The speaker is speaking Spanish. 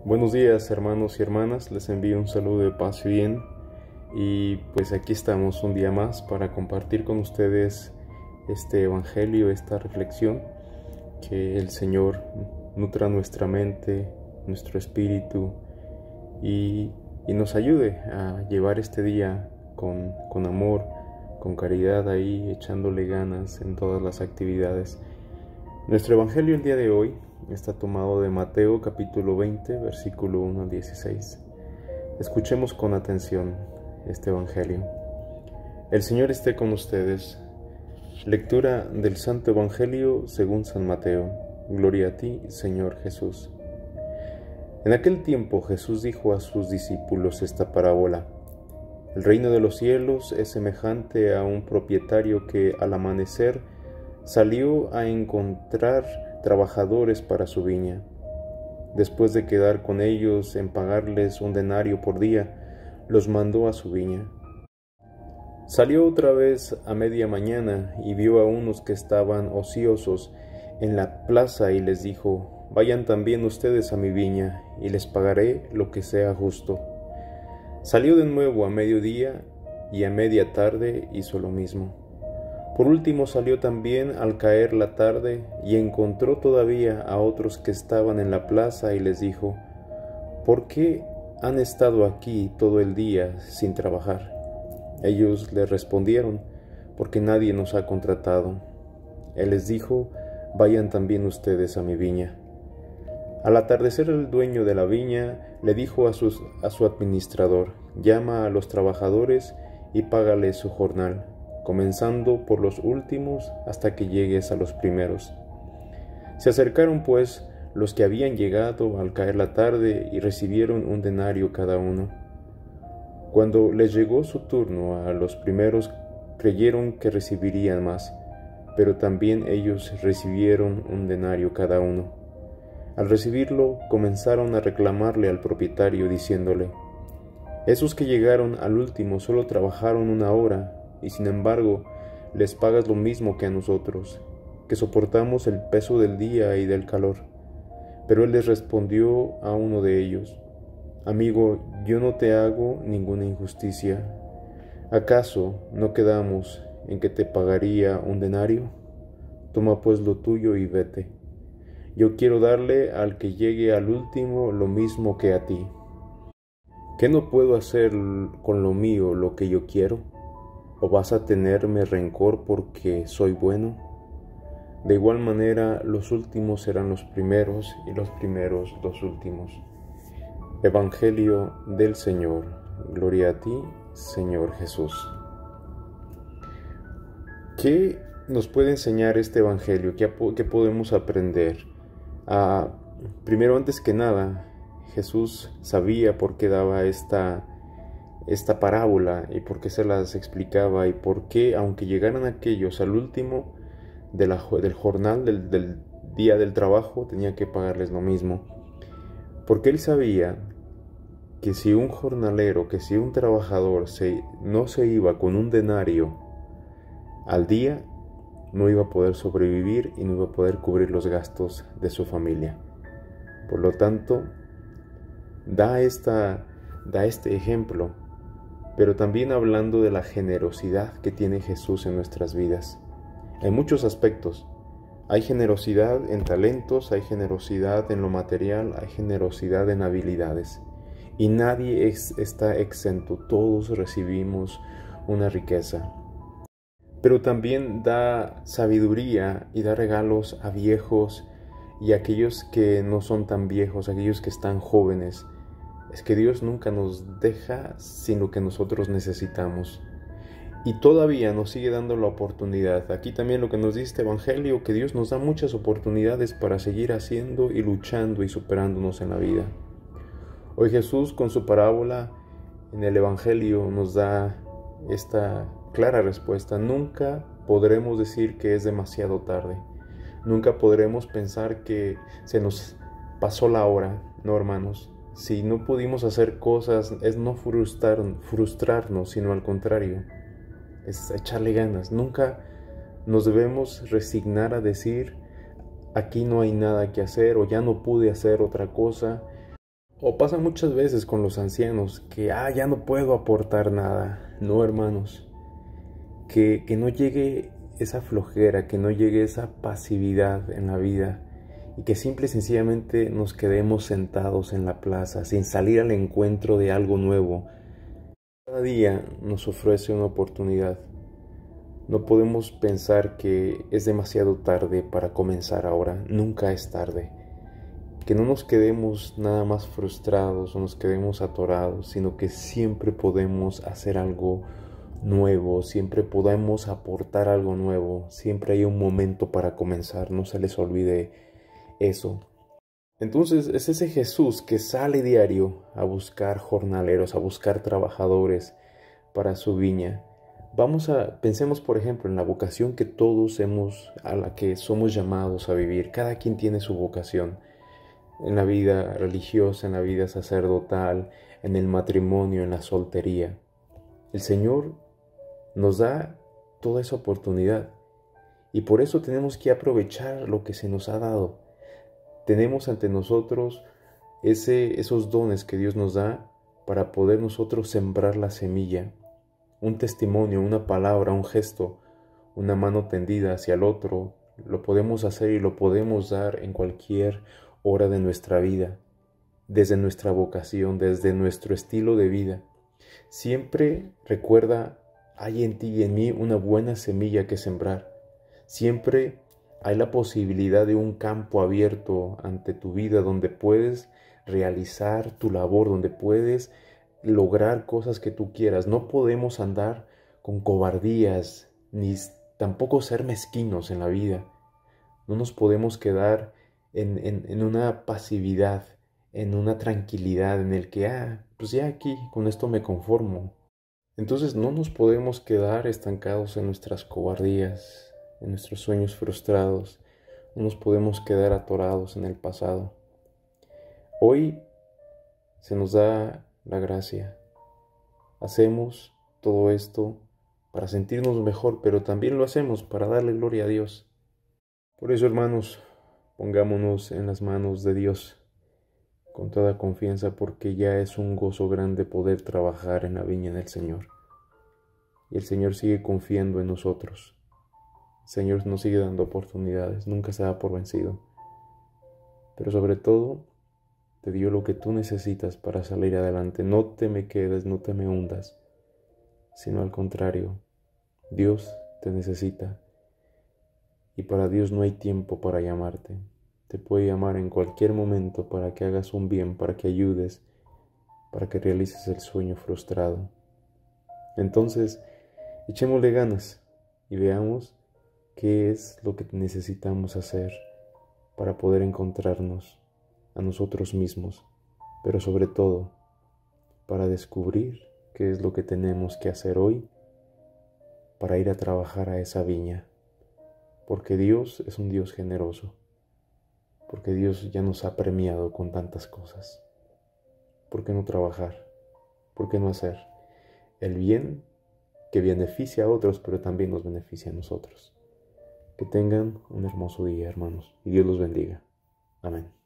Buenos días, hermanos y hermanas, les envío un saludo de paz y bien, y pues aquí estamos un día más para compartir con ustedes este evangelio, esta reflexión. Que el Señor nutra nuestra mente, nuestro espíritu y nos ayude a llevar este día con amor, con caridad, ahí echándole ganas en todas las actividades. Nuestro evangelio el día de hoy está tomado de Mateo capítulo 20, versículo 1 al 16. Escuchemos con atención este evangelio. El Señor esté con ustedes. Lectura del Santo Evangelio según San Mateo. Gloria a ti, Señor Jesús. En aquel tiempo Jesús dijo a sus discípulos esta parábola. El reino de los cielos es semejante a un propietario que al amanecer salió a encontrar trabajadores para su viña. Después de quedar con ellos en pagarles un denario por día, los mandó a su viña. Salió otra vez a media mañana y vio a unos que estaban ociosos en la plaza y les dijo: vayan también ustedes a mi viña y les pagaré lo que sea justo. Salió de nuevo a mediodía y a media tarde hizo lo mismo. Por último salió también al caer la tarde y encontró todavía a otros que estaban en la plaza y les dijo: ¿por qué han estado aquí todo el día sin trabajar? Ellos le respondieron: porque nadie nos ha contratado. Él les dijo: vayan también ustedes a mi viña. Al atardecer el dueño de la viña le dijo a su administrador: llama a los trabajadores y págales su jornal, comenzando por los últimos hasta que llegues a los primeros. Se acercaron pues los que habían llegado al caer la tarde y recibieron un denario cada uno. Cuando les llegó su turno a los primeros, creyeron que recibirían más, pero también ellos recibieron un denario cada uno. Al recibirlo, comenzaron a reclamarle al propietario, diciéndole: esos que llegaron al último solo trabajaron 1 hora, y sin embargo les pagas lo mismo que a nosotros, que soportamos el peso del día y del calor. Pero él les respondió a uno de ellos: amigo, yo no te hago ninguna injusticia. ¿Acaso no quedamos en que te pagaría un denario? Toma pues lo tuyo y vete. Yo quiero darle al que llegue al último lo mismo que a ti. ¿Qué no puedo hacer con lo mío lo que yo quiero? ¿O vas a tenerme rencor porque soy bueno? De igual manera, los últimos serán los primeros y los primeros los últimos. Evangelio del Señor. Gloria a ti, Señor Jesús. ¿Qué nos puede enseñar este Evangelio? ¿Qué podemos aprender? Primero, antes que nada, Jesús sabía por qué daba esta parábola y por qué se las explicaba y por qué, aunque llegaran aquellos al último del jornal, del día del trabajo, tenía que pagarles lo mismo. Porque él sabía que si un jornalero, que si un trabajador no se iba con un denario al día, no iba a poder sobrevivir y no iba a poder cubrir los gastos de su familia. Por lo tanto, da este ejemplo, pero también hablando de la generosidad que tiene Jesús en nuestras vidas. En muchos aspectos. Hay generosidad en talentos, hay generosidad en lo material, hay generosidad en habilidades. Y nadie está exento, todos recibimos una riqueza. Pero también da sabiduría y da regalos a viejos y a aquellos que no son tan viejos, aquellos que están jóvenes. Es que Dios nunca nos deja sin lo que nosotros necesitamos. Y todavía nos sigue dando la oportunidad. Aquí también lo que nos dice este Evangelio, que Dios nos da muchas oportunidades para seguir haciendo y luchando y superándonos en la vida. Hoy Jesús, con su parábola en el Evangelio, nos da esta clara respuesta. Nunca podremos decir que es demasiado tarde. Nunca podremos pensar que se nos pasó la hora. No, hermanos. Si no pudimos hacer cosas, es no frustrarnos, sino al contrario, es echarle ganas. Nunca nos debemos resignar a decir: aquí no hay nada que hacer, o ya no pude hacer otra cosa, O pasa muchas veces con los ancianos que, ya no puedo aportar nada. No, hermanos, que no llegue esa flojera, que no llegue esa pasividad en la vida y que simple y sencillamente nos quedemos sentados en la plaza sin salir al encuentro de algo nuevo. Cada día nos ofrece una oportunidad. No podemos pensar que es demasiado tarde para comenzar ahora. Nunca es tarde. Que no nos quedemos nada más frustrados o nos quedemos atorados, sino que siempre podemos hacer algo nuevo, siempre podemos aportar algo nuevo, siempre hay un momento para comenzar, no se les olvide eso. Entonces es ese Jesús que sale diario a buscar jornaleros, a buscar trabajadores para su viña. Pensemos por ejemplo en la vocación que todos a la que somos llamados a vivir. Cada quien tiene su vocación. En la vida religiosa, en la vida sacerdotal, en el matrimonio, en la soltería. El Señor nos da toda esa oportunidad y por eso tenemos que aprovechar lo que se nos ha dado. Tenemos ante nosotros esos dones que Dios nos da para poder nosotros sembrar la semilla, un testimonio, una palabra, un gesto, una mano tendida hacia el otro. Lo podemos hacer y lo podemos dar en cualquier hora de nuestra vida, desde nuestra vocación, desde nuestro estilo de vida. Siempre recuerda, hay en ti y en mí una buena semilla que sembrar. Siempre hay la posibilidad de un campo abierto ante tu vida donde puedes realizar tu labor, donde puedes lograr cosas que tú quieras. No podemos andar con cobardías, ni tampoco ser mezquinos en la vida. No nos podemos quedar en una pasividad, en una tranquilidad en el que, pues ya aquí, con esto me conformo. Entonces no nos podemos quedar estancados en nuestras cobardías, en nuestros sueños frustrados. No nos podemos quedar atorados en el pasado. Hoy se nos da la gracia. Hacemos todo esto para sentirnos mejor, pero también lo hacemos para darle gloria a Dios. Por eso, hermanos, pongámonos en las manos de Dios con toda confianza, porque ya es un gozo grande poder trabajar en la viña del Señor. Y el Señor sigue confiando en nosotros. El Señor nos sigue dando oportunidades, nunca se da por vencido. Pero sobre todo, te dio lo que tú necesitas para salir adelante. No te me quedes, no te me hundas, sino al contrario, Dios te necesita. Y para Dios no hay tiempo para llamarte. Te puede llamar en cualquier momento para que hagas un bien, para que ayudes, para que realices el sueño frustrado. Entonces, echémosle ganas y veamos qué es lo que necesitamos hacer para poder encontrarnos a nosotros mismos, pero sobre todo para descubrir qué es lo que tenemos que hacer hoy para ir a trabajar a esa viña. Porque Dios es un Dios generoso, porque Dios ya nos ha premiado con tantas cosas. ¿Por qué no trabajar? ¿Por qué no hacer el bien que beneficia a otros, pero también nos beneficia a nosotros? Que tengan un hermoso día, hermanos, y Dios los bendiga. Amén.